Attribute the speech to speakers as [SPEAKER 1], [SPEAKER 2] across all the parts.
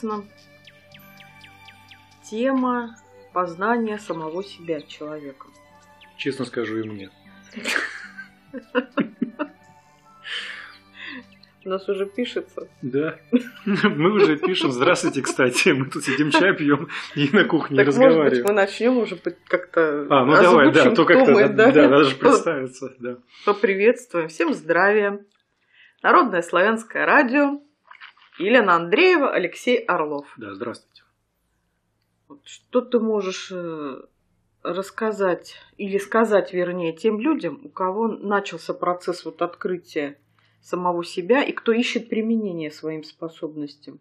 [SPEAKER 1] интересно. Тема познания самого себя человеком.
[SPEAKER 2] Честно скажу, и мне.
[SPEAKER 1] У нас уже пишется.
[SPEAKER 2] Да. Мы уже пишем. Здравствуйте, кстати. Мы тут сидим, чай пьем и на кухне разговариваем.
[SPEAKER 1] Может быть, мы начнем уже как-то.
[SPEAKER 2] Ну давай, да, то как-то, да, надо же представиться. Да.
[SPEAKER 1] Поприветствуем. Всем здравия. Народное славянское радио. Елена Андреева, Алексей Орлов.
[SPEAKER 2] Да, здравствуйте.
[SPEAKER 1] Что ты можешь рассказать, или сказать, вернее, тем людям, у кого начался процесс открытия самого себя и кто ищет применение своим способностям?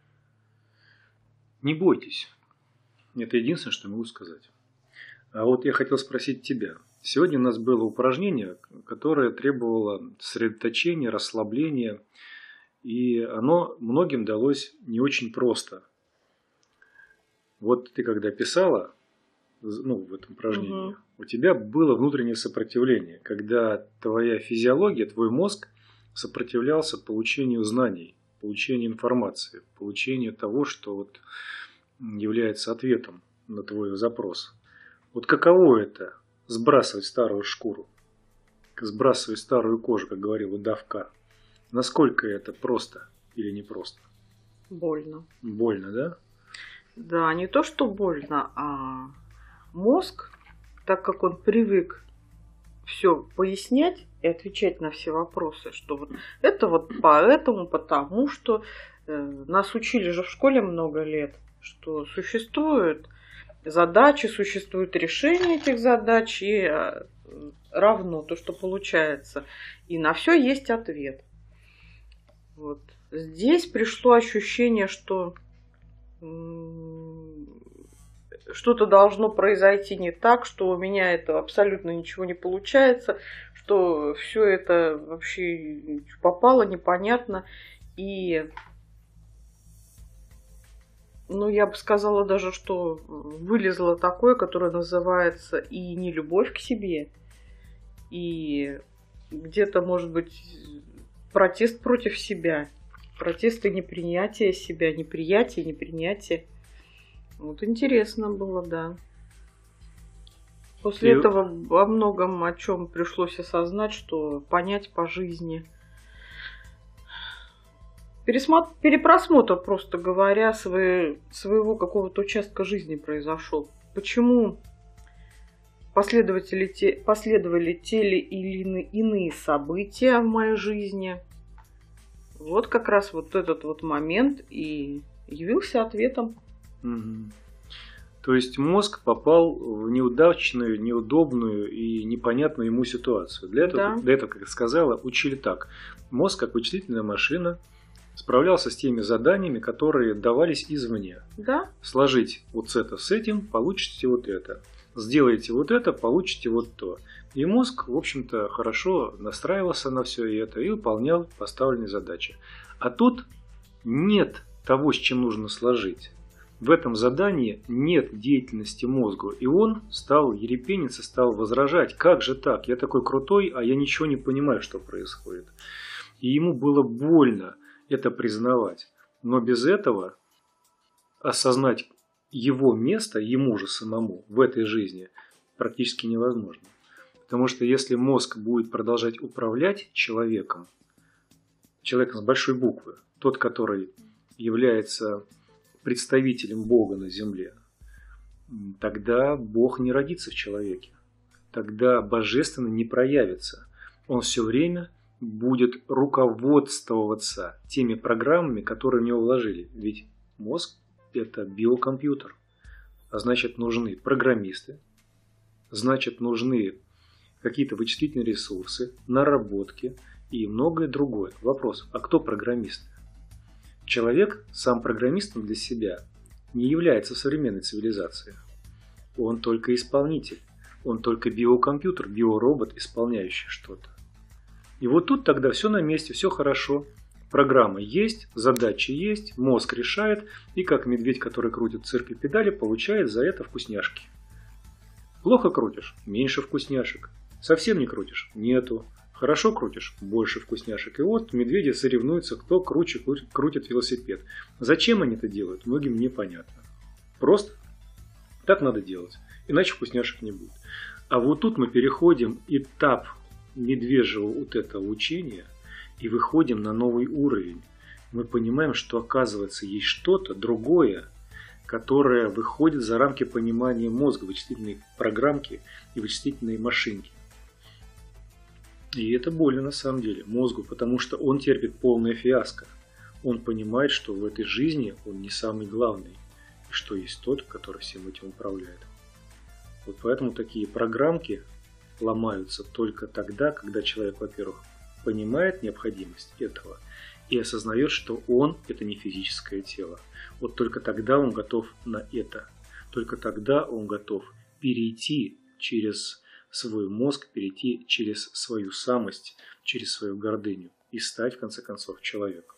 [SPEAKER 2] Не бойтесь. Это единственное, что могу сказать. А вот я хотел спросить тебя. Сегодня у нас было упражнение, которое требовало сосредоточения, расслабления, и оно многим далось не очень просто. Вот ты когда писала, в этом упражнении, у тебя было внутреннее сопротивление, когда твоя физиология, твой мозг сопротивлялся получению знаний, получению информации, получению того, что является ответом на твой запрос. Вот каково это сбрасывать старую шкуру, сбрасывать старую кожу, как говорил Давка? Насколько это просто или непросто?
[SPEAKER 1] Больно.
[SPEAKER 2] Больно, да?
[SPEAKER 1] Да, не то, что больно, а мозг, так как он привык все пояснять и отвечать на все вопросы, что это поэтому, потому что нас учили же в школе много лет, что существуют задачи, существует решение этих задач и равно то, что получается. И на все есть ответ. Здесь пришло ощущение, что что-то должно произойти не так, что у меня это абсолютно ничего не получается, что все это вообще попало непонятно. И, я бы сказала даже, что вылезло такое, которое называется и нелюбовь к себе, и где-то, может быть, протест против себя, протест и непринятие себя, неприятие, непринятие. Интересно было, да. После этого во многом о чем пришлось осознать, что понять по жизни. Перепросмотр, просто говоря, своего какого-то участка жизни произошел. Почему последовали те или иные события в моей жизни? Как раз этот момент и явился ответом.
[SPEAKER 2] Угу. То есть мозг попал в неудачную, неудобную и непонятную ему ситуацию. Для этого, как я сказала, учили так. Мозг, как вычислительная машина, справлялся с теми заданиями, которые давались извне.
[SPEAKER 1] Да.
[SPEAKER 2] Сложить это с этим, получите это. Сделайте это, получите то. И мозг, в общем-то, хорошо настраивался на все это и выполнял поставленные задачи. А тут нет того, с чем нужно сложить. В этом задании нет деятельности мозга. И он стал ерепениться, стал возражать. Как же так? Я такой крутой, а я ничего не понимаю, что происходит. И ему было больно это признавать. Но без этого осознать его место, ему же самому в этой жизни практически невозможно. Потому что если мозг будет продолжать управлять человеком с большой буквы, тот, который является представителем Бога на земле, тогда Бог не родится в человеке. Тогда божественно не проявится. Он все время будет руководствоваться теми программами, которые в него вложили. Ведь мозг – это биокомпьютер. А значит, нужны программисты, значит, нужны какие-то вычислительные ресурсы, наработки и многое другое. Вопрос, а кто программист? Человек сам программистом для себя не является в современной цивилизации. Он только исполнитель. Он только биокомпьютер, биоробот, исполняющий что-то. И тут тогда все на месте, все хорошо. Программа есть, задачи есть, мозг решает, и как медведь, который крутит цирк и педали, получает за это вкусняшки. Плохо крутишь – меньше вкусняшек. Совсем не крутишь – нету. Хорошо крутишь? Больше вкусняшек. И вот медведи соревнуются, кто круче крутит велосипед. Зачем они это делают, многим непонятно. Просто так надо делать, иначе вкусняшек не будет. А вот тут мы переходим этап медвежьего вот этого учения и выходим на новый уровень. Мы понимаем, что оказывается есть что-то другое, которое выходит за рамки понимания мозга, вычислительные программки и вычислительные машинки. И это больно на самом деле мозгу, потому что он терпит полное фиаско. Он понимает, что в этой жизни он не самый главный, и что есть тот, который всем этим управляет. Вот поэтому такие программки ломаются только тогда, когда человек, во-первых, понимает необходимость этого и осознает, что он – это не физическое тело. Вот только тогда он готов на это. Только тогда он готов перейти через свой мозг, перейти через свою самость, через свою гордыню и стать, в конце концов, человеком.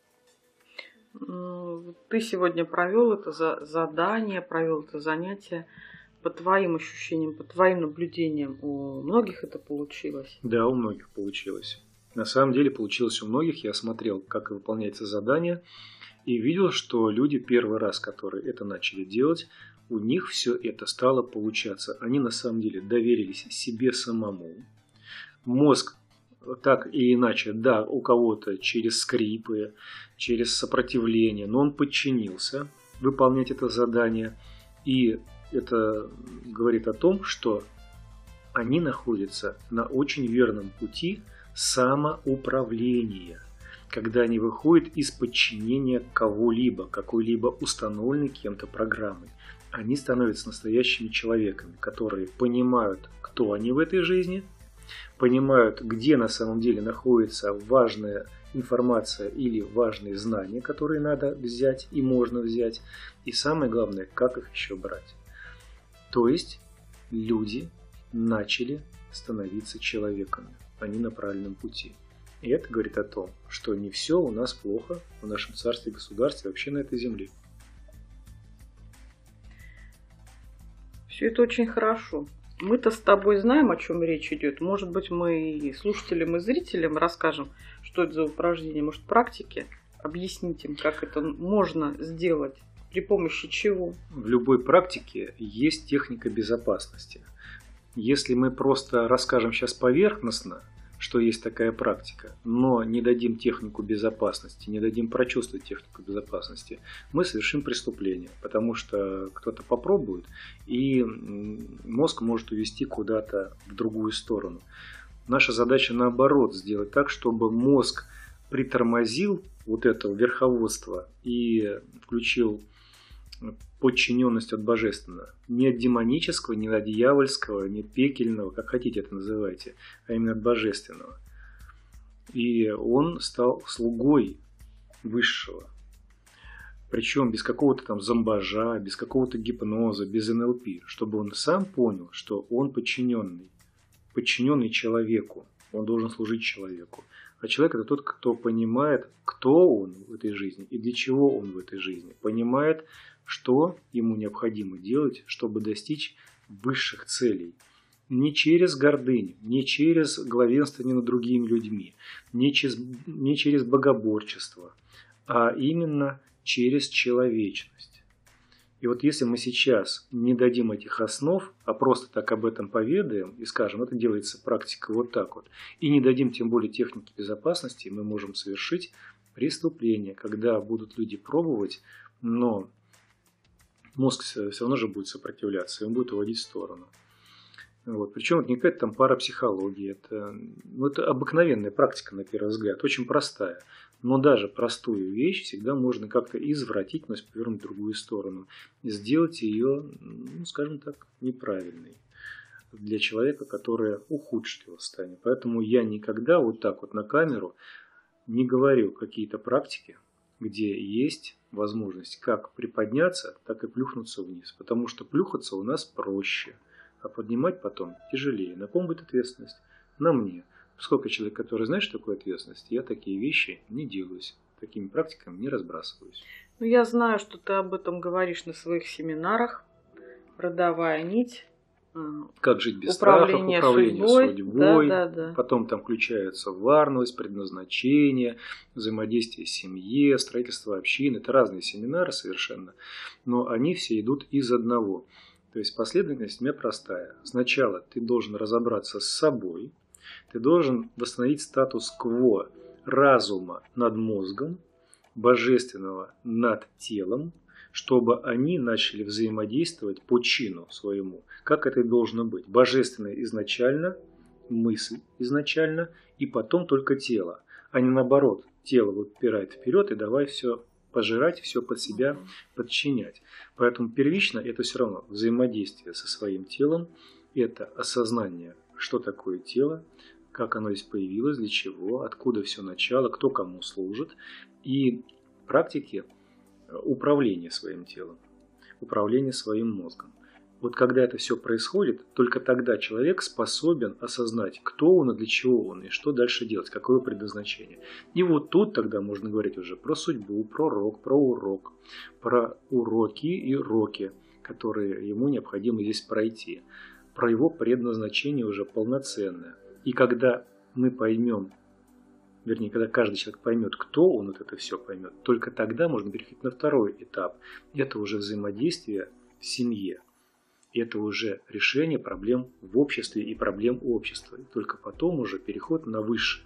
[SPEAKER 1] Ты сегодня провел это задание, провел это занятие. По твоим ощущениям, по твоим наблюдениям, у многих это получилось?
[SPEAKER 2] Да, у многих получилось. На самом деле получилось у многих. Я смотрел, как выполняется задание, и видел, что люди первый раз, которые это начали делать, у них все это стало получаться. Они на самом деле доверились себе самому. Мозг так или иначе, да, у кого-то через скрипы, через сопротивление, но он подчинился выполнять это задание. И это говорит о том, что они находятся на очень верном пути самоуправления, когда они выходят из подчинения кого-либо, какой-либо установленной кем-то программой. Они становятся настоящими человеками, которые понимают, кто они в этой жизни, понимают, где на самом деле находится важная информация или важные знания, которые надо взять и можно взять, и самое главное, как их еще брать. То есть люди начали становиться человеками, они на правильном пути. И это говорит о том, что не все у нас плохо в нашем царстве и государстве, вообще на этой земле.
[SPEAKER 1] Все это очень хорошо. Мы-то с тобой знаем, о чем речь идет. Может быть, мы и слушателям, и зрителям расскажем, что это за упражнение. Может, практики объяснить им, как это можно сделать, при помощи чего?
[SPEAKER 2] В любой практике есть техника безопасности. Если мы просто расскажем сейчас поверхностно, что есть такая практика, но не дадим технику безопасности, не дадим прочувствовать технику безопасности, мы совершим преступление, потому что кто-то попробует, и мозг может увести куда-то в другую сторону. Наша задача наоборот сделать так, чтобы мозг притормозил вот это верховодство и включил подчиненность от божественного. Не от демонического, не от дьявольского, не от пекельного, как хотите это называйте, а именно от божественного. И он стал слугой высшего. Причем без какого-то там зомбажа, без какого-то гипноза, без НЛП, чтобы он сам понял, что он подчиненный человеку. Он должен служить человеку. А человек – это тот, кто понимает, кто он в этой жизни и для чего он в этой жизни. Понимает, что ему необходимо делать, чтобы достичь высших целей. Не через гордыню, не через главенствование над другими людьми, не через богоборчество, а именно через человечность. И вот если мы сейчас не дадим этих основ, а просто так об этом поведаем и скажем, это делается практика вот так вот, и не дадим тем более техники безопасности, мы можем совершить преступление, когда будут люди пробовать, но мозг все равно же будет сопротивляться, и он будет уводить в сторону. Вот. Причем это не какая-то там парапсихология, это обыкновенная практика на первый взгляд, очень простая. Но даже простую вещь всегда можно как-то извратить, но повернуть в другую сторону. И сделать ее, скажем так, неправильной для человека, который ухудшит его состояние. Поэтому я никогда вот так вот на камеру не говорю какие-то практики, где есть возможность как приподняться, так и плюхнуться вниз. Потому что плюхаться у нас проще, а поднимать потом тяжелее. На ком будет ответственность? На мне. Поскольку человек, который знает, что такое ответственность, я такие вещи не делаюсь, такими практиками не разбрасываюсь.
[SPEAKER 1] Ну, я знаю, что ты об этом говоришь на своих семинарах, родовая нить.
[SPEAKER 2] как жить без страхов, управление судьбой.
[SPEAKER 1] Да.
[SPEAKER 2] Потом там включаются варность, предназначение, взаимодействие с семьей, строительство общины. Это разные семинары совершенно, но они все идут из одного. То есть последовательность у меня простая. Сначала ты должен разобраться с собой, ты должен восстановить статус-кво разума над мозгом, божественного над телом, чтобы они начали взаимодействовать по чину своему, как это и должно быть. Божественное изначально, мысль изначально, и потом только тело, а не наоборот. Тело выпирает вперед и давай все пожирать, все под себя подчинять. Поэтому первично это все равно взаимодействие со своим телом, это осознание, что такое тело, как оно здесь появилось, для чего, откуда все начало, кто кому служит, и практики управления своим телом, управления своим мозгом. Вот когда это все происходит, только тогда человек способен осознать, кто он и для чего он, и что дальше делать, какое предназначение. И вот тут тогда можно говорить уже про судьбу, про урок, про уроки и роки, которые ему необходимо здесь пройти, про его предназначение уже полноценное. И когда мы поймем, вернее, когда каждый человек поймет, кто он, вот это все поймет, только тогда можно переходить на второй этап. Это уже взаимодействие в семье. Это уже решение проблем в обществе и проблем общества. И только потом уже переход на высшее.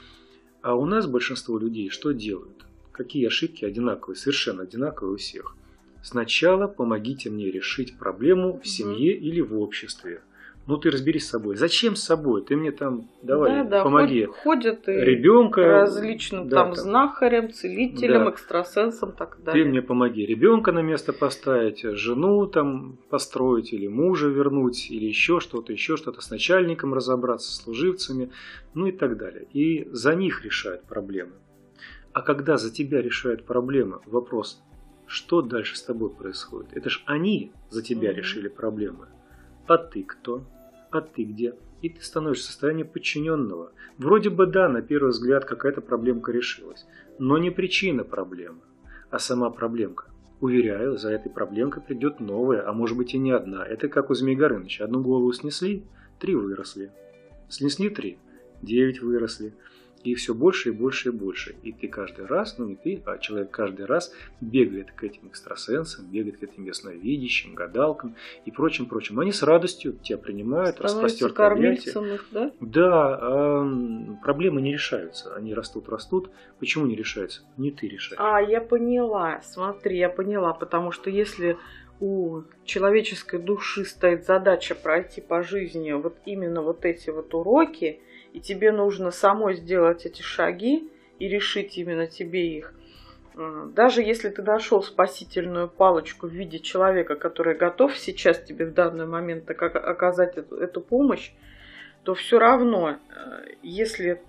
[SPEAKER 2] А у нас большинство людей что делают? Какие ошибки одинаковые, совершенно одинаковые у всех? Сначала помогите мне решить проблему в семье или в обществе. Ну ты разберись с собой. Зачем с собой? Ты мне там давай помоги.
[SPEAKER 1] Ходят и
[SPEAKER 2] ребенка
[SPEAKER 1] различным там знахарям, целителям, экстрасенсам, так далее.
[SPEAKER 2] Ты мне помоги ребенка на место поставить, жену там построить, или мужа вернуть, или еще что-то, с начальником разобраться, с служивцами, ну и так далее. И за них решают проблемы. А когда за тебя решают проблемы, вопрос, что дальше с тобой происходит? Это ж они за тебя решили проблемы. А ты кто? А ты где? И ты становишься в состоянии подчиненного. Вроде бы да, на первый взгляд какая-то проблемка решилась. Но не причина проблемы, а сама проблемка. Уверяю, за этой проблемкой придет новая, а может быть и не одна. Это как у Змея Горыныча. Одну голову снесли, 3 выросли. Снесли 3, 9 выросли. И все больше и больше и больше. И ты каждый раз, ну не ты, а человек каждый раз бегает к этим экстрасенсам, бегает к этим ясновидящим, гадалкам и прочим. Они с радостью тебя принимают, распростертые объятия.
[SPEAKER 1] Да?
[SPEAKER 2] Да, проблемы не решаются. Они растут. Почему не решаются? Не ты решаешь.
[SPEAKER 1] Я поняла. Смотри, я поняла. Потому что если у человеческой души стоит задача пройти по жизни вот именно вот эти вот уроки, и тебе нужно самой сделать эти шаги и решить именно тебе их. Даже если ты нашел спасительную палочку в виде человека, который готов сейчас тебе в данный момент оказать эту помощь, то все равно, если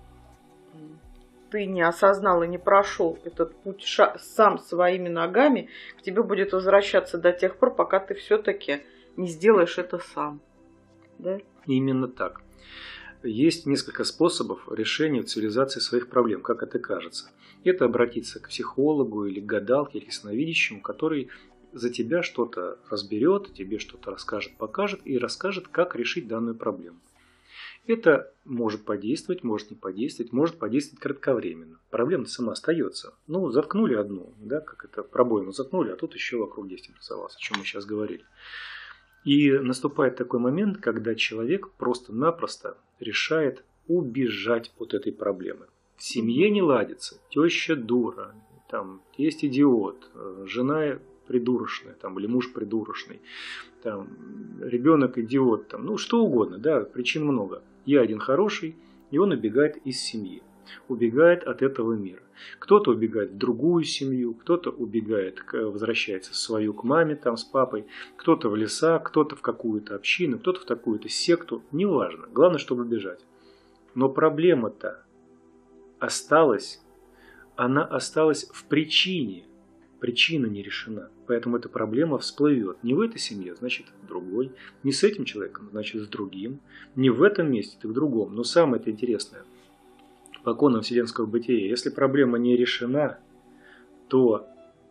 [SPEAKER 1] ты не осознал и не прошел этот путь сам своими ногами, к тебе будет возвращаться до тех пор, пока ты все-таки не сделаешь это сам. Да?
[SPEAKER 2] Именно так. Есть несколько способов решения в цивилизации своих проблем, как это кажется. Это обратиться к психологу или к гадалке, или к ясновидящему, который за тебя что-то разберет, тебе что-то расскажет, покажет и расскажет, как решить данную проблему. Это может подействовать, может не подействовать, может подействовать кратковременно. Проблема-то сама остается. Ну, заткнули одну, да, как это, пробоину заткнули, а тут еще вокруг 10 образовалось, о чем мы сейчас говорили. И наступает такой момент, когда человек просто-напросто решает убежать от этой проблемы. В семье не ладится, теща дура, там есть идиот, жена придурочная, там, или муж придурочный, там, ребенок идиот, там, ну что угодно, да, причин много. Я один хороший, и он убегает из семьи, убегает от этого мира. Кто-то убегает в другую семью, кто-то убегает, возвращается в свою к маме, там, с папой, кто-то в леса, кто-то в какую-то общину, кто-то в такую-то секту, неважно, главное, чтобы бежать. Но проблема-то осталась, она осталась в причине. Причина не решена, поэтому эта проблема всплывет. Не в этой семье, значит в другой. Не с этим человеком, значит с другим. Не в этом месте, так в другом. Но самое-то интересное, по законам вселенского бытия, если проблема не решена, то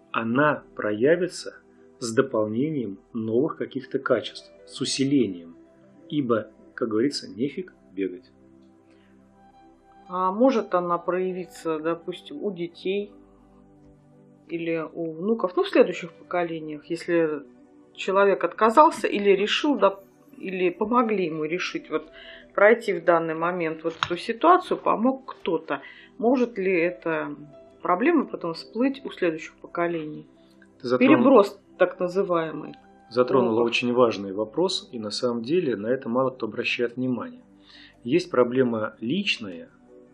[SPEAKER 2] она проявится с дополнением новых каких-то качеств, с усилением. ибо, как говорится, нефиг бегать.
[SPEAKER 1] А может она проявиться, допустим, у детей или у внуков, в следующих поколениях, если человек отказался или решил, или помогли ему решить, пройти в данный момент эту ситуацию, помог кто-то. Может ли эта проблема потом всплыть у следующих поколений? Переброс так называемый.
[SPEAKER 2] Затронула очень важный вопрос, и на самом деле на это мало кто обращает внимание. Есть проблема личная,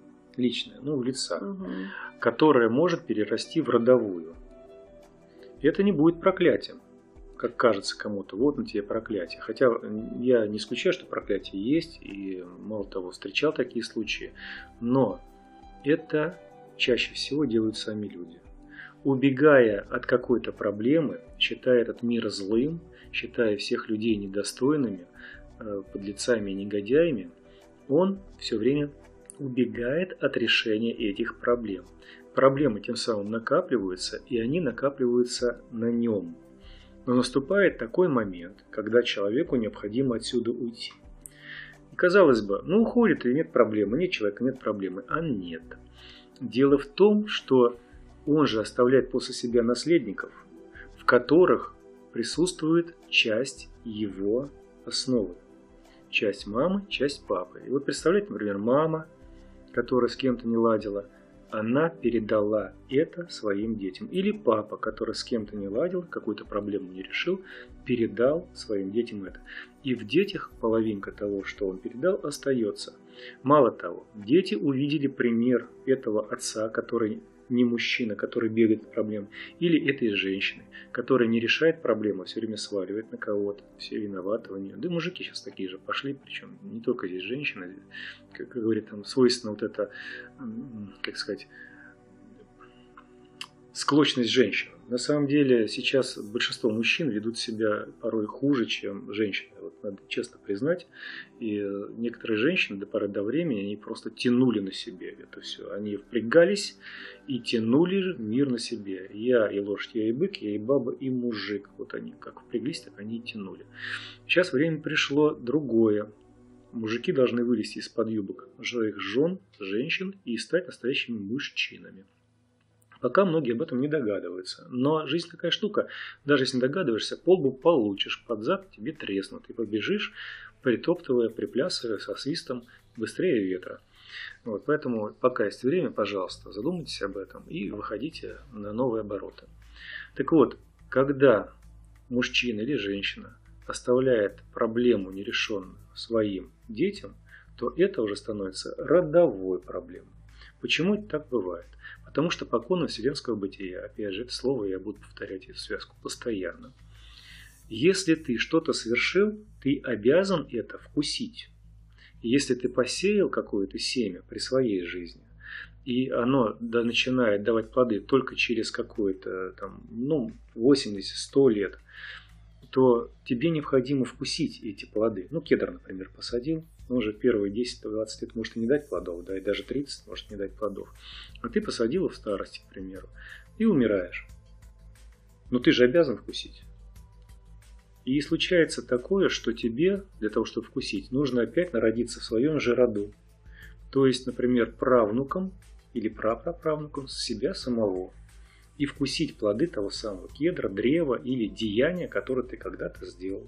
[SPEAKER 2] лица, которая может перерасти в родовую. И это не будет проклятием, как кажется кому-то, вот на тебе проклятие. Хотя я не исключаю, что проклятие есть, и мало того, встречал такие случаи. Но это чаще всего делают сами люди. Убегая от какой-то проблемы, считая этот мир злым, считая всех людей недостойными, подлецами и негодяями, он все время убегает от решения этих проблем. Проблемы тем самым накапливаются, и они накапливаются на нем. Но наступает такой момент, когда человеку необходимо отсюда уйти. И казалось бы, уходит и нет проблемы, нет человека, нет проблемы. А нет. Дело в том, что он же оставляет после себя наследников, в которых присутствует часть его основы. Часть мамы, часть папы. И представляете, например, мама, которая с кем-то не ладила, она передала это своим детям. Или папа, который с кем-то не ладил, какую-то проблему не решил, передал своим детям это. И в детях половинка того, что он передал, остается. Мало того, дети увидели пример этого отца, который не мужчина, который бегает от проблем, или этой женщины, которая не решает проблему, все время сваливает на кого-то, все виноваты у нее. Да и мужики сейчас такие же пошли, причем не только здесь женщины, как говорит, там свойственно это, как сказать, склочность женщин. На самом деле сейчас большинство мужчин ведут себя порой хуже, чем женщины. Надо честно признать. И некоторые женщины до поры до времени они просто тянули на себе это все. Они впрягались и тянули мир на себе. Я и лошадь, я и бык, я и баба, и мужик. Они как впряглись, так они и тянули. Сейчас время пришло другое. Мужики должны вылезти из-под юбок своих жен, женщин и стать настоящими мужчинами. Пока многие об этом не догадываются. Но жизнь такая штука. Даже если не догадываешься, полбу получишь, под зад тебе треснут. И побежишь, притоптывая, приплясывая со свистом быстрее ветра. Поэтому пока есть время, пожалуйста, задумайтесь об этом и выходите на новые обороты. Так вот, когда мужчина или женщина оставляет проблему нерешенную своим детям, то это уже становится родовой проблемой. Почему это так бывает? Потому что по законам вселенского бытия, опять же, это слово я буду повторять эту связку постоянно. Если ты что-то совершил, ты обязан это вкусить. Если ты посеял какое-то семя при своей жизни, и оно начинает давать плоды только через какое-то 80-100 лет, то тебе необходимо вкусить эти плоды. Кедр, например, посадил, он уже первые 10-20 лет может и не дать плодов, да, и даже 30 может не дать плодов. А ты посадил в старости, к примеру, и умираешь. Но ты же обязан вкусить. И случается такое, что тебе, для того, чтобы вкусить, нужно опять народиться в своем же роду. То есть, например, правнукам или прапраправнукам себя самого. И вкусить плоды того самого кедра, древа или деяния, которое ты когда-то сделал.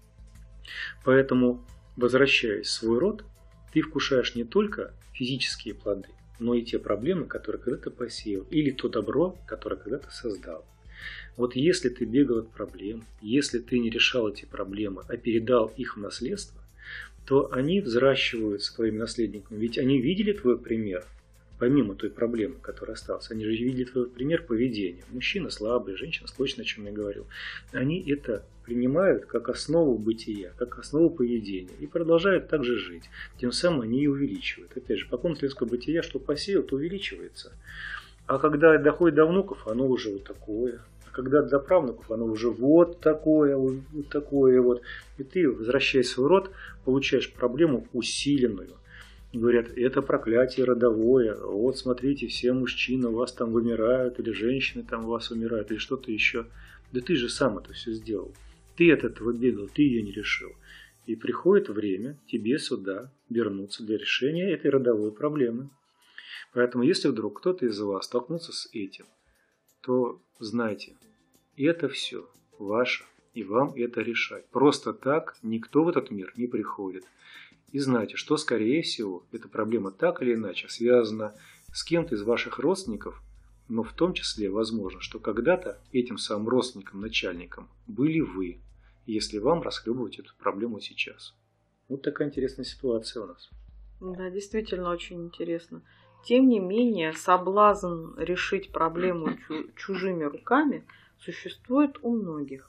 [SPEAKER 2] Поэтому, возвращаясь в свой род, ты вкушаешь не только физические плоды, но и те проблемы, которые когда-то посеял, или то добро, которое когда-то создал. Если ты бегал от проблем, если ты не решал эти проблемы, а передал их в наследство, то они взращивают с твоими наследниками. Ведь они видели твой пример, помимо той проблемы, которая осталась. Они же видели твой пример поведения. Мужчина слабый, женщина склочная, о чем я говорил. Они это принимают как основу бытия, как основу поведения и продолжают так же жить. Тем самым они и увеличивают. Опять же, по закону вселенского бытия, что посеял, то увеличивается. А когда доходит до внуков, оно уже вот такое. А когда до правнуков, оно уже вот такое, вот такое вот. И ты, возвращаясь в свой род, получаешь проблему усиленную. Говорят, это проклятие родовое. Вот смотрите, все мужчины у вас там вымирают, или женщины там у вас умирают, или что-то еще. Да ты же сам это все сделал. Ты от этого бегал, ты ее не решил. И приходит время тебе сюда вернуться для решения этой родовой проблемы. Поэтому, если вдруг кто-то из вас столкнулся с этим, то знайте, это все ваше, и вам это решать. Просто так никто в этот мир не приходит. И знайте, что, скорее всего, эта проблема так или иначе связана с кем-то из ваших родственников, но в том числе возможно, что когда-то этим самым родственником, начальником были вы, если вам расхлебывать эту проблему сейчас. Вот такая интересная ситуация у нас.
[SPEAKER 1] Да, действительно очень интересно. Тем не менее, соблазн решить проблему чужими руками существует у многих.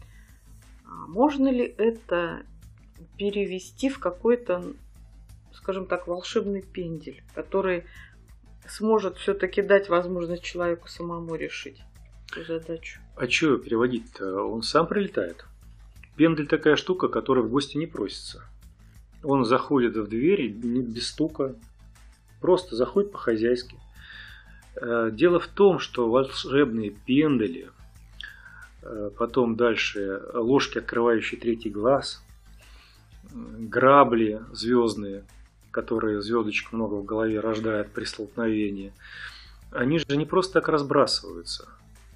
[SPEAKER 1] Можно ли это перевести в какой-то, скажем так, волшебный пендель, который сможет все-таки дать возможность человеку самому решить эту задачу?
[SPEAKER 2] А что переводить-то? Он сам прилетает. Пендель такая штука, которая в гости не просится. Он заходит в дверь без стука, просто заходит по-хозяйски. Дело в том, что волшебные пендели, потом дальше ложки, открывающие третий глаз, грабли звездные, которые звездочек много в голове рождают при столкновении, они же не просто так разбрасываются.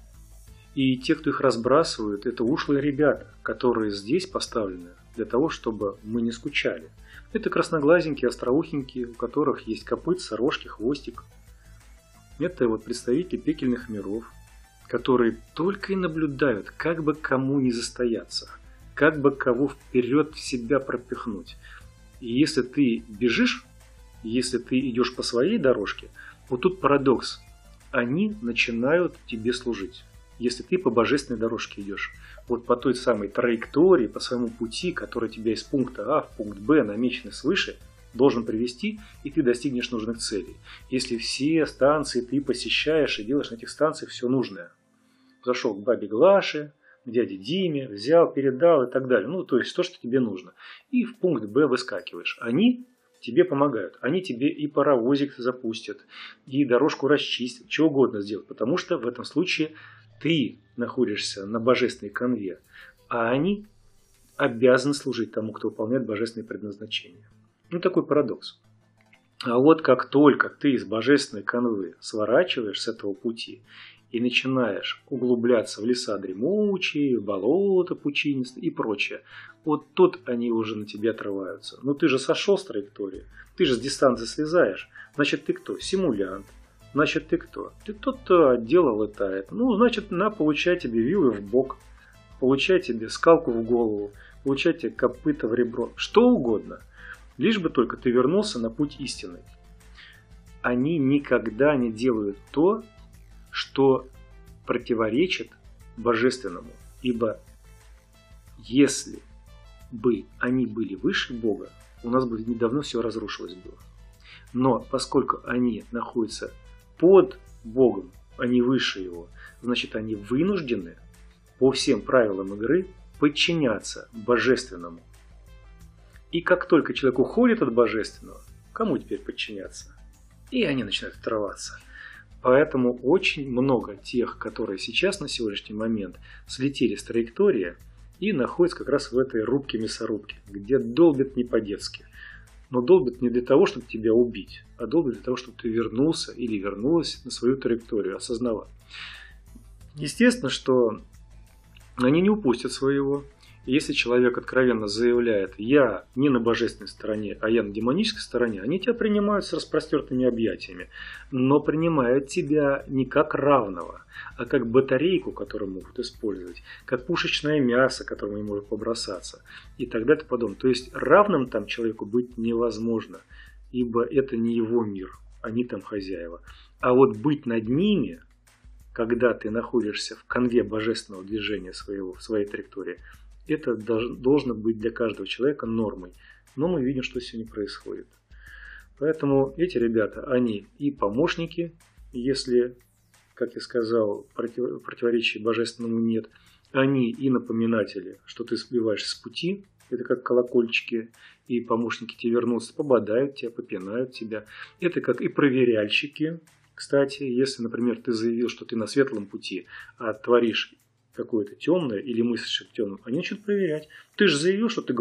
[SPEAKER 2] И те, кто их разбрасывают, это ушлые ребята, которые здесь поставлены для того, чтобы мы не скучали. Это красноглазенькие, остроухенькие, у которых есть копытца, рожки, хвостик. Это вот представители пекельных миров, которые только и наблюдают, как бы кому не застояться, как бы кого вперед в себя пропихнуть. И если ты бежишь, если ты идешь по своей дорожке, вот тут парадокс. Они начинают тебе служить. Если ты по божественной дорожке идешь, вот по той самой траектории, по своему пути, который тебя из пункта А в пункт Б, намеченный свыше, должен привести, и ты достигнешь нужных целей. Если все станции ты посещаешь и делаешь на этих станциях все нужное. Зашел к бабе Глаше, к дяде Диме, взял, передал и так далее. Ну, то есть то, что тебе нужно. И в пункт Б выскакиваешь. Они тебе помогают. Они тебе и паровозик запустят, и дорожку расчистят, что угодно сделают. Потому что в этом случае ты находишься на божественной канве, а они обязаны служить тому, кто выполняет божественное предназначение. Ну, такой парадокс. А вот как только ты из божественной канвы сворачиваешь с этого пути и начинаешь углубляться в леса дремучие, болота пучинистые и прочее, вот тут они уже на тебя отрываются. Но ты же сошел с траектории, ты же с дистанции слезаешь. Значит, ты кто? Симулянт. Значит, ты кто? Ты тот, кто отдела летает. Ну, значит, получай тебе вилы в бок, получай тебе скалку в голову, получай тебе копыта в ребро. Что угодно. Лишь бы только ты вернулся на путь истинный. Они никогда не делают то, что противоречит божественному. Ибо если бы они были выше Бога, у нас бы недавно все разрушилось было. Но поскольку они находятся под Богом, а не выше Его, значит, они вынуждены по всем правилам игры подчиняться божественному. И как только человек уходит от божественного, кому теперь подчиняться? И они начинают отрываться. Поэтому очень много тех, которые сейчас на сегодняшний момент слетели с траектории и находятся как раз в этой рубке-мясорубке, где долбят не по-детски. Но долбят не для того, чтобы тебя убить, а долбят для того, чтобы ты вернулся или вернулась на свою траекторию, осознавая. Естественно, что они не упустят своего. Если человек откровенно заявляет: я не на божественной стороне, а я на демонической стороне, они тебя принимают с распростертыми объятиями, но принимают тебя не как равного, а как батарейку, которую могут использовать, как пушечное мясо, которым они могут побросаться, и так далее и подобное. То есть равным там человеку быть невозможно, ибо это не его мир, они там хозяева. А вот быть над ними, когда ты находишься в канве божественного движения своего, в своей траектории, это должно быть для каждого человека нормой. Но мы видим, что сегодня происходит. Поэтому эти ребята, они и помощники, если, как я сказал, противоречий божественному нет. Они и напоминатели, что ты сбиваешься с пути. Это как колокольчики, и помощники тебе вернутся, пободают тебя, попинают тебя. Это как и проверяльщики. Кстати, если, например, ты заявил, что ты на светлом пути, а творишь какое-то темное или мыслишь о темном, они начнут проверять. Ты же заявил, что ты грусть,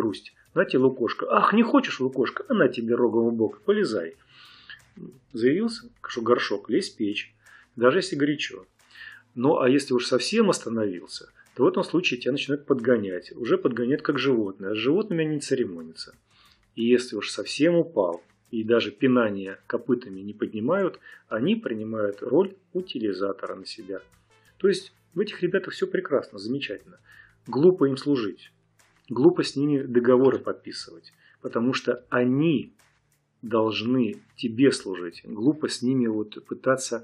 [SPEAKER 2] На тебе лукошко. Ах, не хочешь лукошко? А на тебе рогом в бок. Полезай. Заявился, что горшок, лезь в печь. Даже если горячо. Ну, а если уж совсем остановился, то в этом случае тебя начинают подгонять. Уже подгоняют как животное. А с животными они не церемонятся. И если уж совсем упал, и даже пинание копытами не поднимают, они принимают роль утилизатора на себя. То есть в этих ребятах все прекрасно, замечательно. Глупо им служить. Глупо с ними договоры подписывать. Потому что они должны тебе служить. Глупо с ними вот пытаться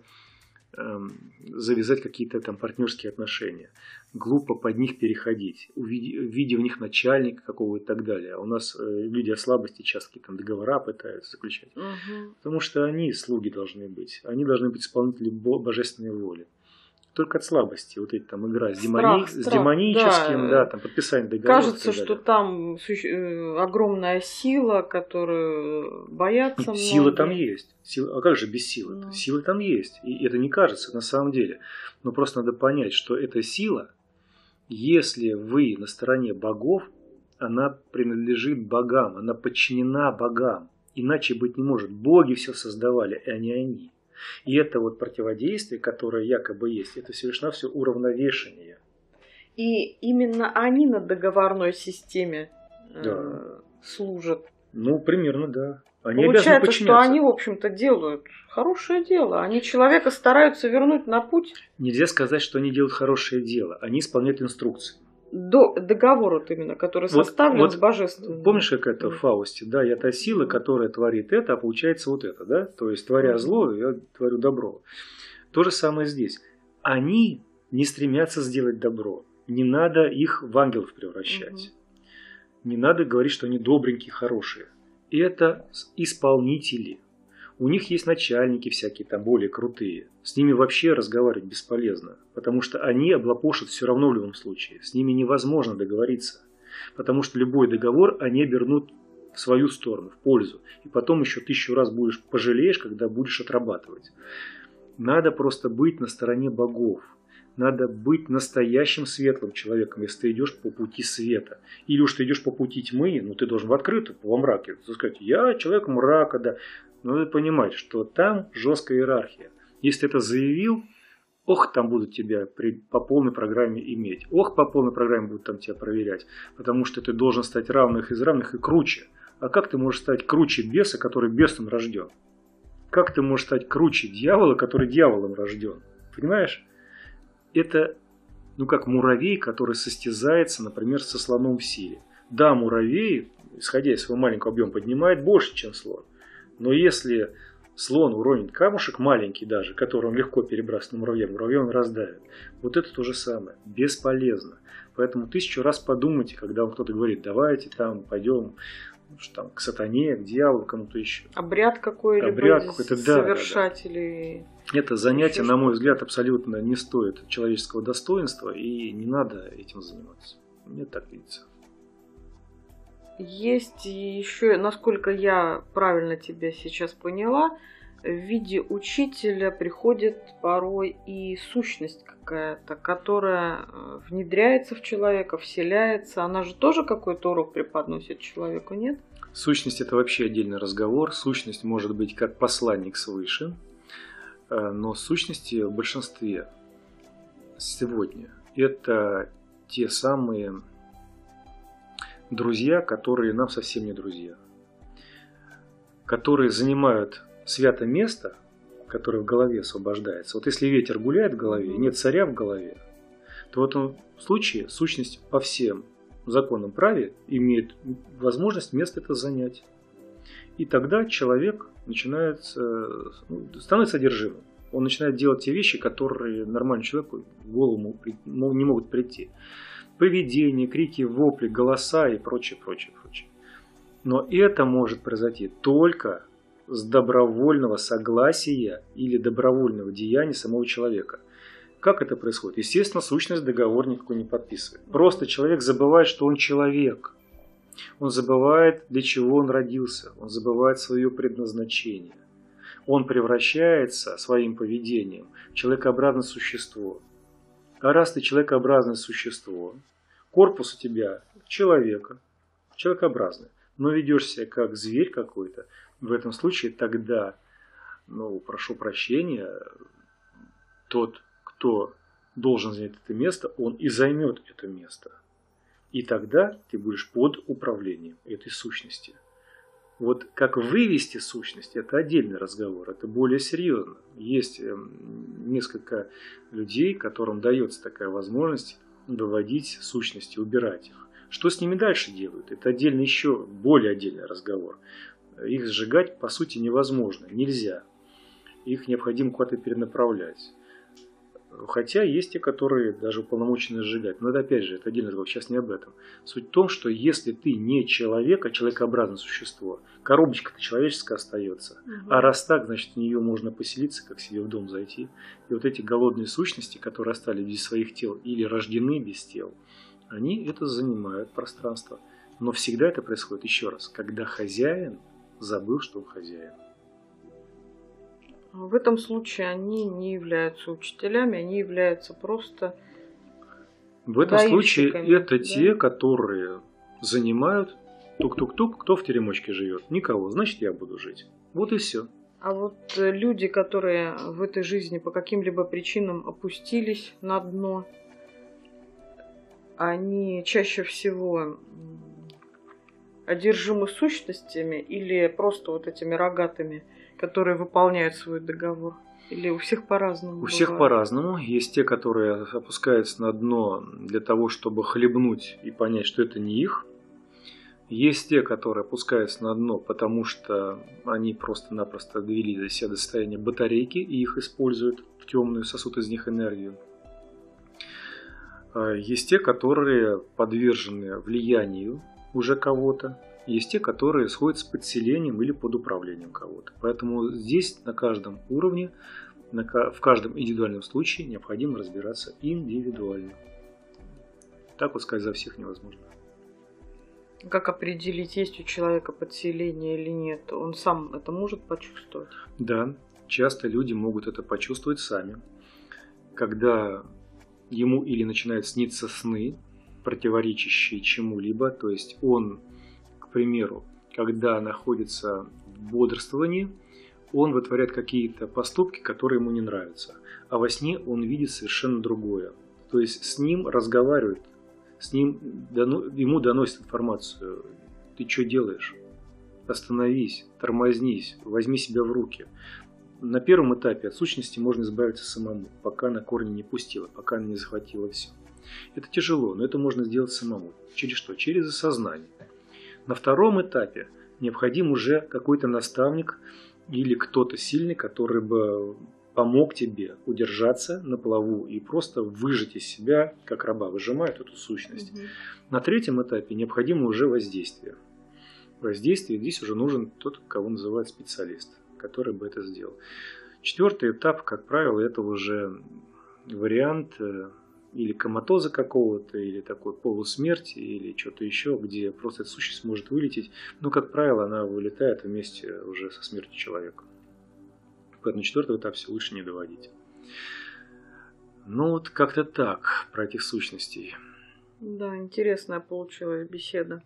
[SPEAKER 2] завязать какие-то там партнерские отношения. Глупо под них переходить, видя в них начальника какого-то и так далее. А у нас люди от слабости часто какие-то там договора пытаются заключать. Потому что они слуги должны быть. Они должны быть исполнители божественной воли. Только от слабости вот эти там игра с демоническим, да, там подписание договора.
[SPEAKER 1] Кажется, что там огромная сила, которую боятся многие.
[SPEAKER 2] Сила там есть. А как же без силы?
[SPEAKER 1] Ну.
[SPEAKER 2] Сила там есть. И это не кажется на самом деле. Но просто надо понять, что эта сила, если вы на стороне богов, она принадлежит богам, она подчинена богам. Иначе быть не может. Боги все создавали, а не они. И это вот противодействие, которое якобы есть, это всего лишь навсего уравновешение.
[SPEAKER 1] И именно они на договорной системе служат.
[SPEAKER 2] Ну, примерно, да. Они
[SPEAKER 1] Получается, что они, в общем-то, делают хорошее дело. Они человека стараются вернуть на путь.
[SPEAKER 2] Нельзя сказать, что они делают хорошее дело. Они исполняют инструкции.
[SPEAKER 1] Договор вот именно, который составлен с божественным.
[SPEAKER 2] Помнишь, как это в Фаусте? Да, я та сила, которая творит это, а получается вот это, да? То есть, творя зло, я творю добро. То же самое здесь. Они не стремятся сделать добро. Не надо их в ангелов превращать. Не надо говорить, что они добренькие, хорошие. Это исполнители. У них есть начальники всякие там более крутые. С ними вообще разговаривать бесполезно. Потому что они облапошат все равно в любом случае. С ними невозможно договориться. Потому что любой договор они обернут в свою сторону, в пользу. И потом еще 1000 раз пожалеешь, когда будешь отрабатывать. Надо просто быть на стороне богов. Надо быть настоящим светлым человеком, если ты идешь по пути света. Или уж ты идешь по пути тьмы, ну ты должен в открытую, во мраке. Сказать, я человек мрака, да. Но надо понимать, что там жесткая иерархия. Если ты это заявил, ох, там будут тебя по полной программе иметь. Ох, по полной программе будут там тебя проверять. Потому что ты должен стать равных из равных и круче. А как ты можешь стать круче беса, который бесом рожден? Как ты можешь стать круче дьявола, который дьяволом рожден? Понимаешь? Это, ну, как муравей, который состязается, например, со слоном в силе. Да, муравей, исходя из своего маленького объема, поднимает больше, чем слон. Но если слон уронит камушек, маленький даже, который он легко перебрасывает на муравья, муравья он раздавит. Вот это то же самое. Бесполезно. Поэтому 1000 раз подумайте, когда вам кто-то говорит, давайте там пойдем там, к сатане, к дьяволу, кому-то еще.
[SPEAKER 1] Обряд какой-либо совершать. Да. Или...
[SPEAKER 2] Это занятие, на мой взгляд, абсолютно не стоит человеческого достоинства, и не надо этим заниматься. Мне так видится.
[SPEAKER 1] Есть еще, насколько я правильно тебя сейчас поняла, в виде учителя приходит порой и сущность какая-то, которая внедряется в человека, вселяется. Она же тоже какой-то урок преподносит человеку, нет?
[SPEAKER 2] Сущность – это вообще отдельный разговор. Сущность может быть как посланник свыше, но сущности в большинстве сегодня это те самые друзья, которые нам совсем не друзья, которые занимают святое место, которое в голове освобождается. Вот если ветер гуляет в голове, нет царя в голове, то в этом случае сущность по всем законам праве имеет возможность место это занять. И тогда человек становится одержимым. Он начинает делать те вещи, которые нормальному человеку в голову не могут прийти. Поведение, крики, вопли, голоса и прочее, прочее, прочее. Но это может произойти только с добровольного согласия или добровольного деяния самого человека. Как это происходит? Естественно, сущность договор никакой не подписывает. Просто человек забывает, что он человек. Он забывает, для чего он родился. Он забывает свое предназначение. Он превращается своим поведением в человекообразное существо. А раз ты человекообразное существо, корпус у тебя человека, человекообразный, но ведешь себя как зверь какой-то, в этом случае тогда, прошу прощения, тот, кто должен занять это место, он и займет это место. И тогда ты будешь под управлением этой сущности. Вот как вывести сущность, это отдельный разговор, это более серьезно. Есть несколько людей, которым дается такая возможность выводить сущности, убирать их. Что с ними дальше делают? Это отдельный, еще более отдельный разговор. Их сжигать, по сути, невозможно, нельзя. Их необходимо куда-то перенаправлять. Хотя есть те, которые даже уполномочены сжигать. Но это опять же, это отдельный разговор, сейчас не об этом. Суть в том, что если ты не человек, а человекообразное существо, коробочка-то человеческая остается. А раз так, значит, в нее можно поселиться, как себе в дом зайти. И вот эти голодные сущности, которые остались без своих тел или рождены без тел, они это занимают пространство. Но всегда это происходит, еще раз, когда хозяин забыл, что он хозяин.
[SPEAKER 1] В этом случае они не являются учителями, они являются просто
[SPEAKER 2] В этом случае это
[SPEAKER 1] да?
[SPEAKER 2] те, которые занимают тук-тук-тук, кто в теремочке живет. Никого, значит, я буду жить. Вот и все.
[SPEAKER 1] А вот люди, которые в этой жизни по каким-либо причинам опустились на дно, они чаще всего одержимы сущностями или просто вот этими рогатыми, которые выполняют свой договор? Или у всех по-разному?
[SPEAKER 2] У всех по-разному. Есть те, которые опускаются на дно для того, чтобы хлебнуть и понять, что это не их. Есть те, которые опускаются на дно, потому что они просто-напросто довели до себя до состояния батарейки и их используют в темную, сосут из них энергию. Есть те, которые подвержены влиянию уже кого-то. Есть те, которые сходят с подселением или под управлением кого-то. Поэтому здесь на каждом уровне, в каждом индивидуальном случае необходимо разбираться индивидуально. Так вот сказать за всех невозможно.
[SPEAKER 1] Как определить, есть у человека подселение или нет? Он сам это может почувствовать?
[SPEAKER 2] Да, часто люди могут это почувствовать сами. Когда ему или начинают сниться сны, противоречащие чему-либо, то есть он, к примеру, когда находится в бодрствовании, он вытворяет какие-то поступки, которые ему не нравятся, а во сне он видит совершенно другое. То есть с ним разговаривают, ему доносят информацию. Ты что делаешь? Остановись, тормознись, возьми себя в руки. На первом этапе от сущности можно избавиться самому, пока на корни не пустила, пока она не захватила все. Это тяжело, но это можно сделать самому. Через что? Через осознание. На втором этапе необходим уже какой-то наставник или кто-то сильный, который бы помог тебе удержаться на плаву и просто выжать из себя, как раба выжимает эту сущность. На третьем этапе необходимо уже воздействие. Воздействие здесь уже нужен тот, кого называют специалист, который бы это сделал. Четвертый этап, как правило, это уже вариант или коматоза какого-то, или такой полусмерти, или что-то еще, где просто эта сущность может вылететь. Но, как правило, она вылетает вместе уже со смертью человека. Поэтому четвертый этап все лучше не доводить. Ну вот как-то так про этих сущностей.
[SPEAKER 1] Да, интересная получилась беседа.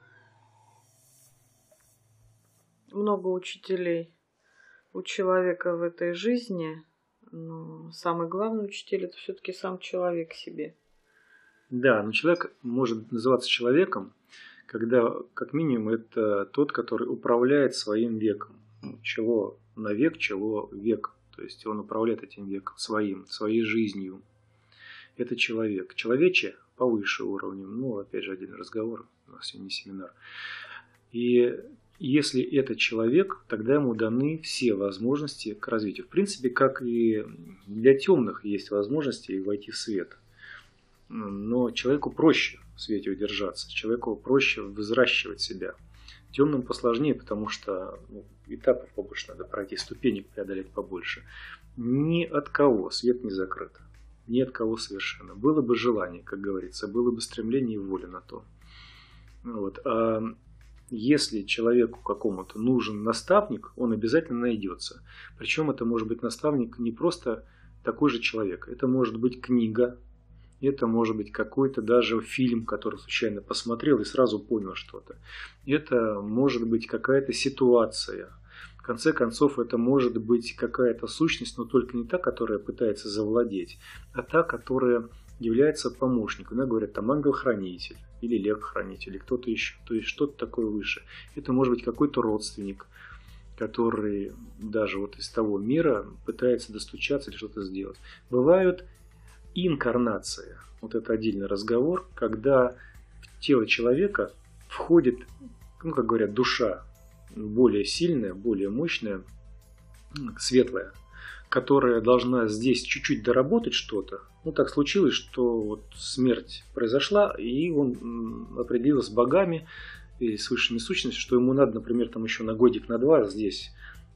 [SPEAKER 1] Много учителей у человека в этой жизни, но самый главный учитель — это все-таки сам человек себе.
[SPEAKER 2] Да, но человек может называться человеком, когда, как минимум, это тот, который управляет своим веком. Чело на век, чело век. То есть он управляет этим веком своей жизнью. Это человек. Человече повыше уровнем. Ну, опять же, отдельный разговор. У нас сегодня не семинар. И если это человек, тогда ему даны все возможности к развитию. В принципе, как и для темных есть возможности войти в свет. Но человеку проще в свете удержаться. Человеку проще взращивать себя. Темным посложнее, потому что этапов побольше надо пройти, ступенек преодолеть побольше. Ни от кого свет не закрыт. Ни от кого совершенно. Было бы желание, как говорится, было бы стремление и воля на то. Вот. А если человеку какому-то нужен наставник, он обязательно найдется. Причем это может быть наставник не просто такой же человек. Это может быть книга, Это может быть какой-то даже фильм, который случайно посмотрел и сразу понял что-то. Это может быть какая-то ситуация. В конце концов, это может быть какая-то сущность, но только не та, которая пытается завладеть, а та, которая является помощником. Иногда говорят, там ангел-хранитель или лев-хранитель, или кто-то еще. То есть что-то такое выше. Это может быть какой-то родственник, который даже вот из того мира пытается достучаться или что-то сделать. Бывают инкарнации. Вот это отдельный разговор, когда в тело человека входит, ну, как говорят, душа более сильная, более мощная, светлая, которая должна здесь чуть-чуть доработать что-то. Ну, так случилось, что вот смерть произошла, и он определился с богами и с высшими сущностями, что ему надо, например, там еще на годик, на два здесь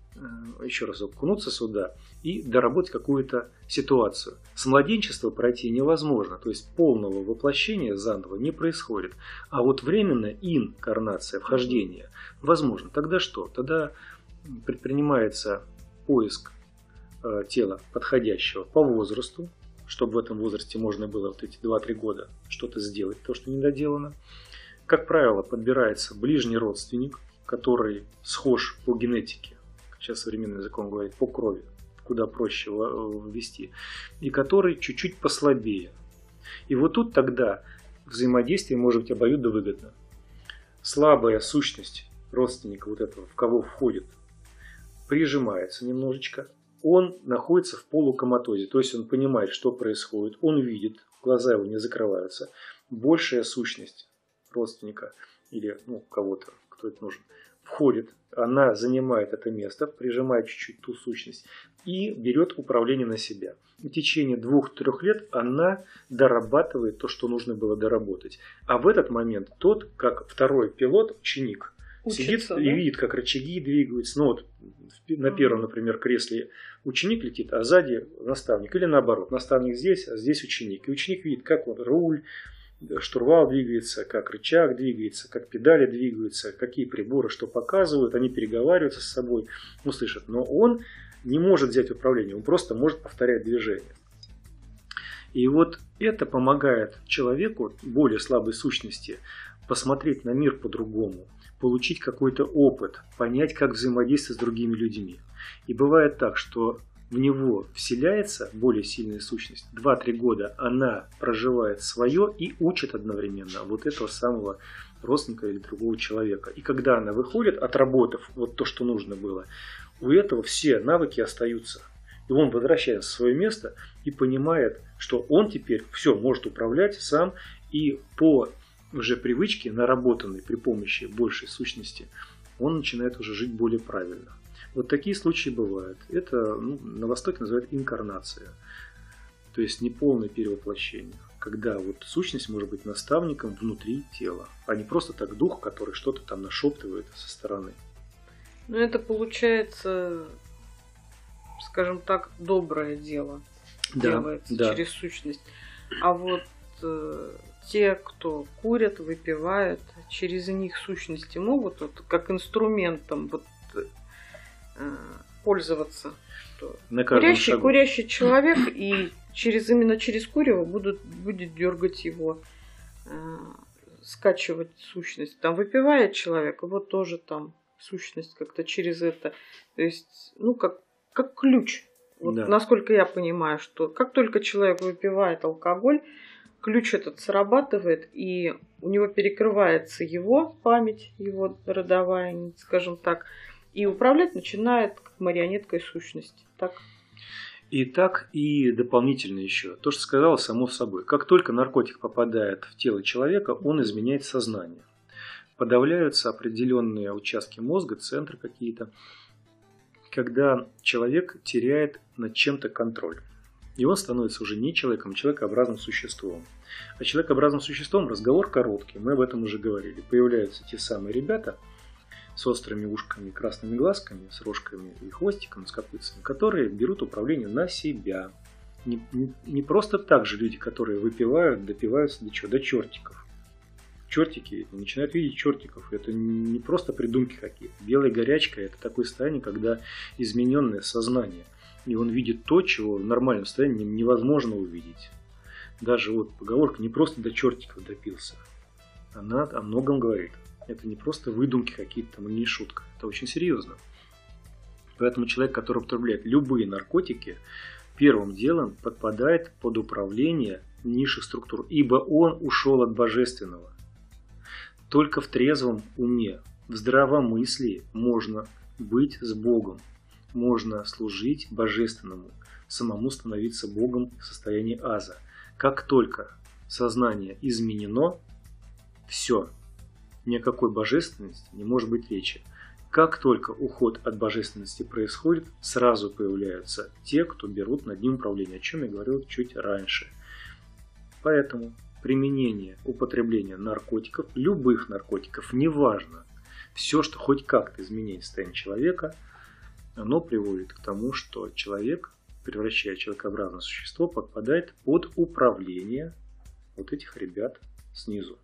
[SPEAKER 2] еще раз окунуться сюда и доработать какую-то ситуацию. С младенчества пройти невозможно, то есть полного воплощения заново не происходит. А вот временная инкарнация, вхождение, возможно. Тогда что? Тогда предпринимается поиск тела подходящего по возрасту, чтобы в этом возрасте можно было вот эти 2-3 года что-то сделать, то, что недоделано. Как правило, подбирается ближний родственник, который схож по генетике, сейчас современным языком говорит, по крови, куда проще ввести, и который чуть-чуть послабее. И вот тут тогда взаимодействие может быть обоюдовыгодно. Слабая сущность родственника вот этого, в кого входит, прижимается немножечко, он находится в полукоматозе, то есть он понимает, что происходит, он видит, глаза его не закрываются. Большая сущность родственника или кого-то, кто это нужен, входит, она занимает это место, прижимает чуть-чуть ту сущность и берет управление на себя. В течение 2-3 лет она дорабатывает то, что нужно было доработать. А в этот момент тот, как второй пилот, ученик, учится, сидит и видит, как рычаги двигаются. Ну вот на первом, например, кресле ученик летит, а сзади наставник. Или наоборот, наставник здесь, а здесь ученик. И ученик видит, как вот руль, штурвал двигается, как рычаг двигается, как педали двигаются, какие приборы что показывают, они переговариваются с собой, слышат. Но он не может взять управление, он просто может повторять движение. И вот это помогает человеку, более слабой сущности, посмотреть на мир по-другому, получить какой-то опыт, понять, как взаимодействовать с другими людьми. И бывает так, что в него вселяется более сильная сущность. 2-3 года она проживает свое и учит одновременно вот этого самого родственника или другого человека. И когда она выходит, отработав вот то, что нужно было, у этого все навыки остаются. И он возвращается в свое место и понимает, что он теперь все может управлять сам и по уже привычке, наработанной при помощи большей сущности, он начинает уже жить более правильно. Вот такие случаи бывают. Это на Востоке называют инкарнация. То есть неполное перевоплощение. Когда вот сущность может быть наставником внутри тела, а не просто так дух, который что-то там нашептывает со стороны.
[SPEAKER 1] Ну это получается, скажем так, доброе дело делается через сущность. А вот те, кто курят, выпивают, через них сущности могут вот, как инструментом пользоваться. Курящий человек, и именно через курево будет дергать его, скачивать сущность. Там выпивает человек, его тоже там сущность как-то через это. То есть, как ключ. Вот, насколько я понимаю, что как только человек выпивает алкоголь, ключ этот срабатывает, и у него перекрывается его память, его родовая, скажем так, и управлять начинает как марионеткой сущности. Так?
[SPEAKER 2] И так, и дополнительно еще. То, что сказала, само собой. Как только наркотик попадает в тело человека, он изменяет сознание. Подавляются определенные участки мозга, центры какие-то, когда человек теряет над чем-то контроль. И он становится уже не человеком, а человекообразным существом. А человекообразным существом разговор короткий, мы об этом уже говорили. Появляются те самые ребята с острыми ушками, красными глазками, с рожками и хвостиком, с копытцами, которые берут управление на себя. Не просто так же люди, которые выпивают, допиваются до чертиков. Чертики начинают видеть чертиков. Это не просто придумки какие-то. Белая горячка – это такое состояние, когда измененное сознание. И он видит то, чего в нормальном состоянии невозможно увидеть. Даже вот поговорка «не просто до чертиков допился», она о многом говорит. Это не просто выдумки какие-то там, или шутка. Это очень серьезно. Поэтому человек, который употребляет любые наркотики, первым делом подпадает под управление низших структур, ибо он ушел от божественного. Только в трезвом уме, в здравомыслии можно быть с Богом, можно служить божественному, самому становиться Богом в состоянии аза. Как только сознание изменено, все, ни о какой божественности не может быть речи. Как только уход от божественности происходит, сразу появляются те, кто берут над ним управление, о чем я говорил чуть раньше. Поэтому применение, употребление наркотиков, любых наркотиков, неважно, все, что хоть как-то изменяет состояние человека, оно приводит к тому, что человек, превращая человекообразное существо, подпадает под управление вот этих ребят снизу.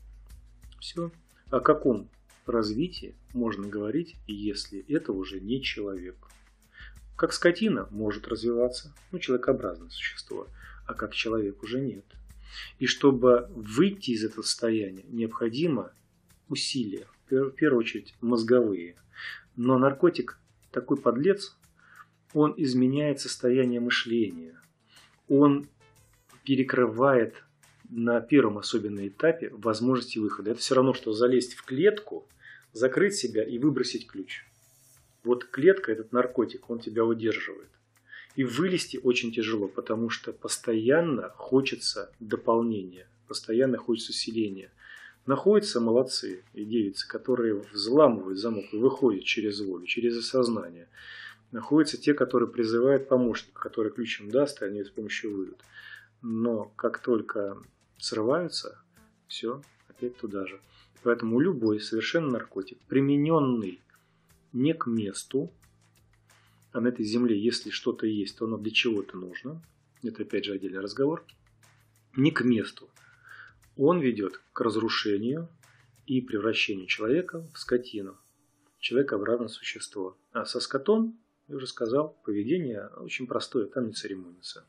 [SPEAKER 2] Все. О каком развитии можно говорить, если это уже не человек? Как скотина может развиваться, человекообразное существо, а как человек уже нет. И чтобы выйти из этого состояния, необходимо усилия, в первую очередь мозговые. Но наркотик, такой подлец, он изменяет состояние мышления. Он перекрывает на первом особенно этапе возможности выхода. Это все равно, что залезть в клетку, закрыть себя и выбросить ключ. Вот клетка, этот наркотик, он тебя удерживает. И вылезти очень тяжело, потому что постоянно хочется дополнения, постоянно хочется усиления. Находятся молодцы и девицы, которые взламывают замок и выходят через волю, через осознание. Находятся те, которые призывают помощника, который ключ им даст, и они с помощью выйдут. Но как только срываются, все, опять туда же. Поэтому любой совершенно наркотик, примененный не к месту, а на этой земле, если что-то есть, то оно для чего-то нужно, это опять же отдельный разговор, не к месту, он ведет к разрушению и превращению человека в скотину, человекообразное существо. А со скотом, я уже сказал, поведение очень простое, там не церемонится.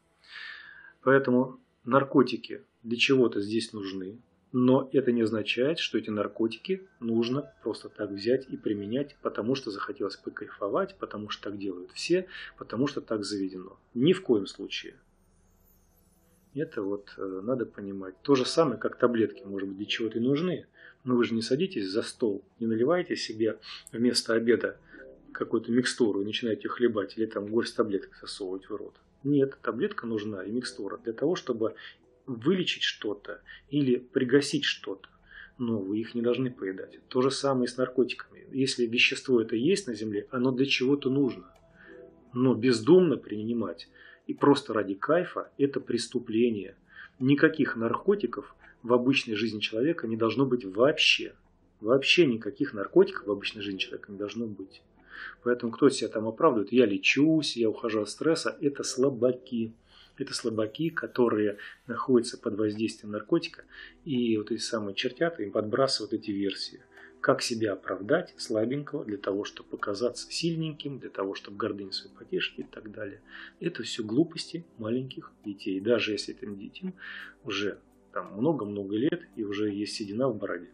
[SPEAKER 2] Поэтому наркотики для чего-то здесь нужны, но это не означает, что эти наркотики нужно просто так взять и применять, потому что захотелось покайфовать, потому что так делают все, потому что так заведено. Ни в коем случае. Это вот надо понимать. То же самое, как таблетки, может быть, для чего-то и нужны, но вы же не садитесь за стол, не наливаете себе вместо обеда какую-то микстуру и начинаете ее хлебать, или там горсть таблеток засовывать в рот. Нет, таблетка нужна и микстура для того, чтобы вылечить что-то или пригасить что-то. Но вы их не должны поедать. То же самое и с наркотиками. Если вещество это есть на земле, оно для чего-то нужно. Но бездумно принимать и просто ради кайфа – это преступление. Никаких наркотиков в обычной жизни человека не должно быть вообще. Вообще никаких наркотиков в обычной жизни человека не должно быть. Поэтому кто себя там оправдывает, я лечусь, я ухожу от стресса, это слабаки. Это слабаки, которые находятся под воздействием наркотика, и вот эти самые чертята им подбрасывают эти версии. Как себя оправдать слабенького для того, чтобы показаться сильненьким, для того, чтобы гордыню свою потешить и так далее. Это все глупости маленьких детей. Даже если этим детям уже там много-много лет и уже есть седина в бороде.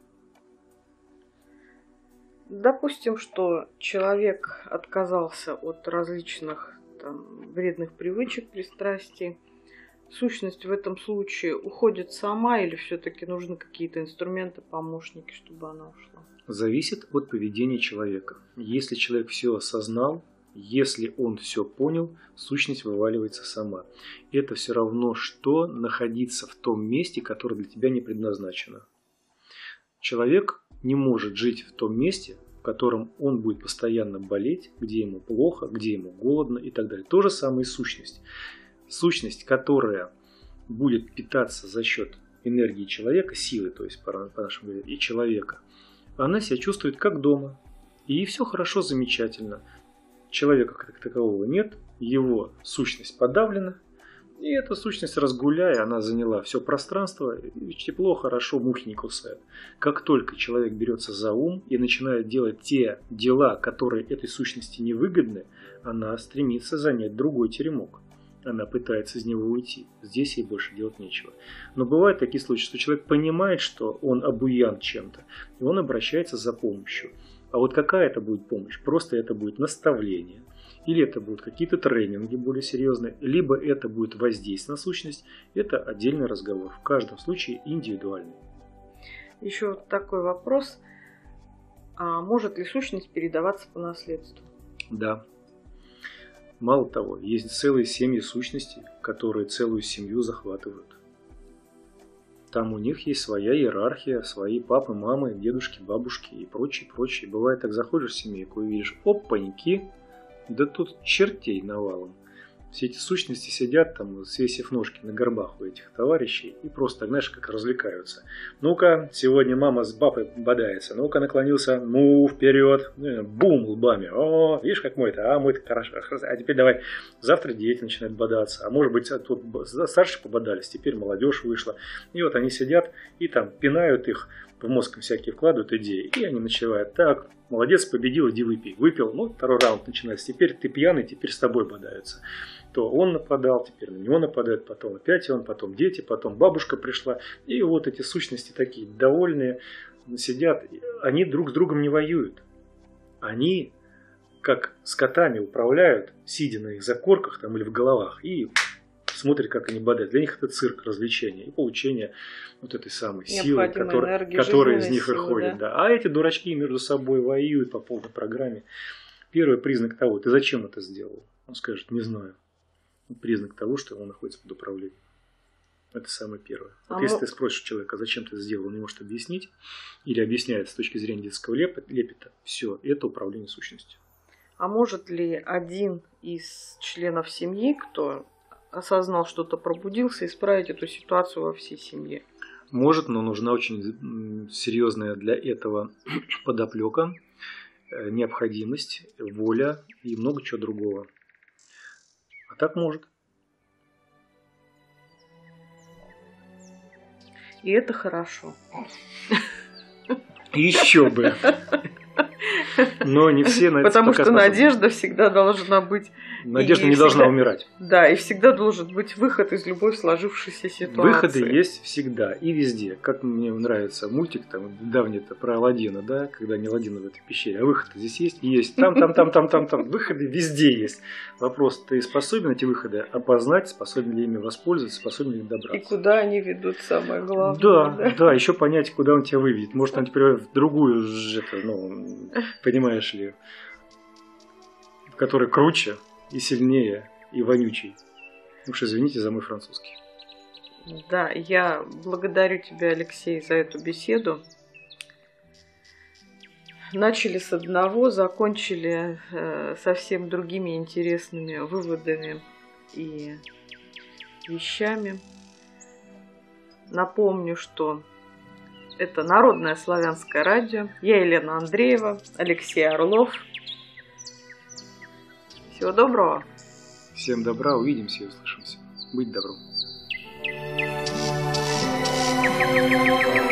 [SPEAKER 1] Допустим, что человек отказался от различных вредных привычек, пристрастий. Сущность в этом случае уходит сама или все-таки нужны какие-то инструменты, помощники, чтобы она ушла?
[SPEAKER 2] Зависит от поведения человека. Если человек все осознал, если он все понял, сущность вываливается сама. Это все равно, что находиться в том месте, которое для тебя не предназначено. Человек не может жить в том месте, в котором он будет постоянно болеть, где ему плохо, где ему голодно и так далее. То же самое и сущность. Сущность, которая будет питаться за счет энергии человека, силы, то есть по-нашему говоря, и человека, она себя чувствует как дома. И все хорошо, замечательно. Человека как такового нет, его сущность подавлена, и эта сущность, разгуляя, она заняла все пространство, и тепло, хорошо, мухи не кусают. Как только человек берется за ум и начинает делать те дела, которые этой сущности невыгодны, она стремится занять другой теремок. Она пытается из него уйти. Здесь ей больше делать нечего. Но бывают такие случаи, что человек понимает, что он обуян чем-то, и он обращается за помощью. А вот какая это будет помощь? Просто это будет наставление. Или это будут какие-то тренинги более серьезные, либо это будет воздействие на сущность. Это отдельный разговор. В каждом случае индивидуальный.
[SPEAKER 1] Еще такой вопрос. А может ли сущность передаваться по наследству?
[SPEAKER 2] Да. Мало того, есть целые семьи сущностей, которые целую семью захватывают. Там у них есть своя иерархия, свои папы, мамы, дедушки, бабушки и прочее, прочее. Бывает, так заходишь в семейку и видишь, опаньки, да тут чертей навалом. Все эти сущности сидят там, свесив ножки на горбах у этих товарищей и просто, так, знаешь, как развлекаются. Ну-ка, сегодня мама с папой бодается. Ну-ка, наклонился, ну, вперед. Бум, лбами. О, видишь, как мой-то, а мой-то хорошо. А теперь давай, завтра дети начинают бодаться. А может быть, тут старшие пободались, теперь молодежь вышла. И вот они сидят и там пинают их, в мозг всякие вкладывают идеи. И они начинают, так, молодец, победил, иди выпей. Выпил, ну, второй раунд начинается. Теперь ты пьяный, теперь с тобой бодаются. То он нападал, теперь на него нападают, потом опять он, потом дети, потом бабушка пришла. И вот эти сущности такие довольные сидят. Они друг с другом не воюют. Они как с котами управляют, сидя на их закорках там, или в головах, и смотрят, как они бодают. Для них это цирк, развлечение и получение вот этой самой силы, которая из них выходит. Да? А эти дурачки между собой воюют по полной программе. Первый признак того, ты зачем это сделал? Он скажет, не знаю. Признак того, что он находится под управлением. Это самое первое. Вот если ты спросишь человека, зачем ты это сделал, он не может объяснить, или объясняет с точки зрения детского лепета, все, это управление сущностью.
[SPEAKER 1] А может ли один из членов семьи, кто осознал что-то, пробудился, исправить эту ситуацию во всей семье?
[SPEAKER 2] Может, но нужна очень серьезная для этого подоплека, необходимость, воля и много чего другого. А так может.
[SPEAKER 1] И это хорошо.
[SPEAKER 2] Еще бы. Но не все на это.
[SPEAKER 1] Потому что надежда всегда должна быть.
[SPEAKER 2] Надежда не должна умирать.
[SPEAKER 1] Да, и всегда должен быть выход из любой сложившейся ситуации.
[SPEAKER 2] Выходы есть всегда и везде. Как мне нравится мультик там давний-то про Аладдина, да, когда не Аладдин в этой пещере, а выход здесь есть? Есть. Там. Выходы везде есть. Вопрос, ты способен эти выходы опознать, способен ли ими воспользоваться, способен ли добраться?
[SPEAKER 1] И куда они ведут, самое главное.
[SPEAKER 2] Да, еще понять, куда он тебя выведет. Может, он тебя в другую, понимаешь ли, который круче и сильнее, и вонючий. Уж извините за мой французский.
[SPEAKER 1] Да, я благодарю тебя, Алексей, за эту беседу. Начали с одного, закончили совсем другими интересными выводами и вещами. Напомню, что это Народное славянское радио. Я Елена Андреева, Алексей Орлов. Всего доброго.
[SPEAKER 2] Всем добра, увидимся и услышимся. Быть добром.